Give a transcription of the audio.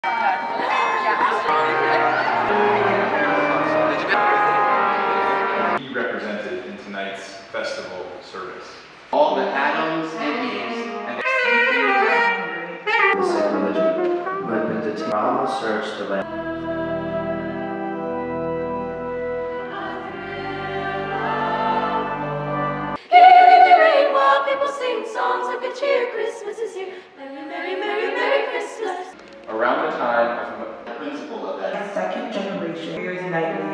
Be represented in tonight's festival service. All the Adams and Eves and the sacrilegious who had been detained on the search to land. Songs of good cheer, Christmas is here. Merry, merry, merry, merry Christmas. around the time of the principle of that second generation, nightly